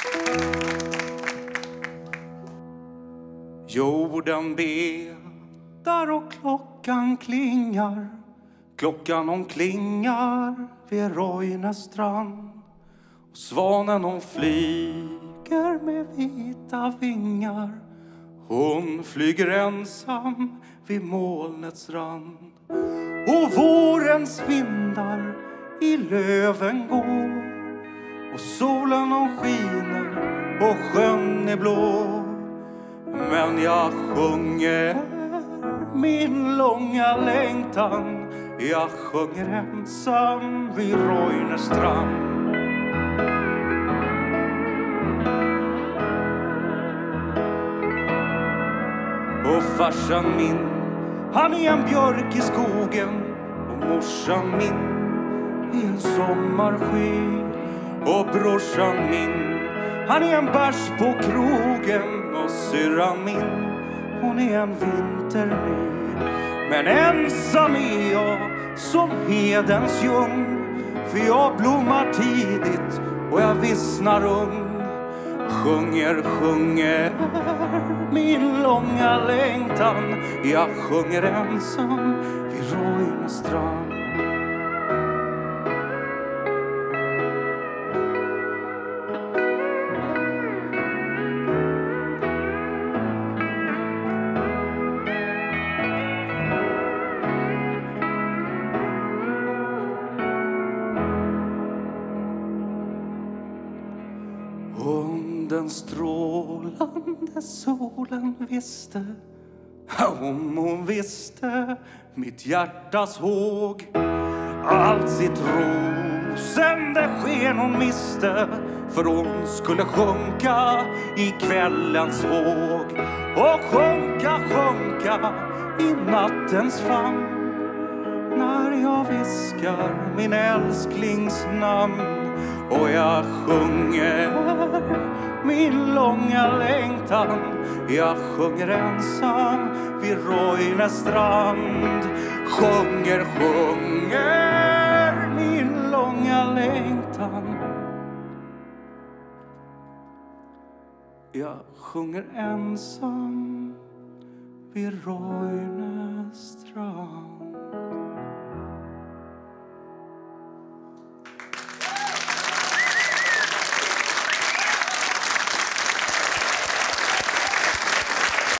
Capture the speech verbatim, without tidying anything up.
Jorden betar och klockan klingar. Klockan hon klingar vid Rojnäs strand. Och svanen hon flyger med vita vingar. Hon flyger ensam vid molnets rand. Och vårens vindar i löven går. Och solen hon skiner och sjön är blå. Men jag sjunger min långa längtan. Jag sjunger ensam vid Rojnäs strand. Och farsan min, han är en björk i skogen. Och morsan min är en sommarsky. Och brorsan min, han är en bärs på krogen. Och syrran min, hon är en vinterny. Men ensam är jag som hedens ljung. För jag blommar tidigt och jag vissnar ung. Sjunger, sjunger min långa längtan. Jag sjunger ensam vid Rojnäs strand. Den strålande solen visste, om hon visste mitt hjärtas håg. Allt sitt rosende sken hon miste, för hon skulle sjunka i kvällens våg. Och sjunka, sjunka i nattens famn. När jag viskar min älsklings namn. Och jag sjunger min långa längtan. Jag sjunger ensam vid Rojnäs strand. Sjunger, sjunger min långa längtan. Jag sjunger ensam vid Rojnäs